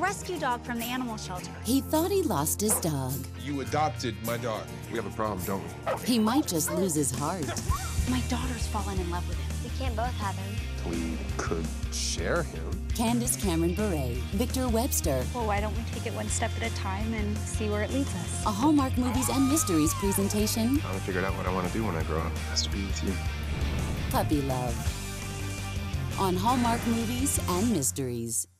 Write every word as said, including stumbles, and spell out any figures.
rescue dog from the animal shelter. He thought he lost his dog. You adopted my dog. We have a problem, don't we? He might just lose his heart. My daughter's fallen in love with him. We can't both have him. We could share him. Candace, Cameron Bure, Victor Webster. Well, why don't we take it one step at a time and see where it leads us? A Hallmark Movies and Mysteries presentation. I haven't figured out what I want to do when I grow up. It has to be with you. Puppy Love. On Hallmark Movies and Mysteries.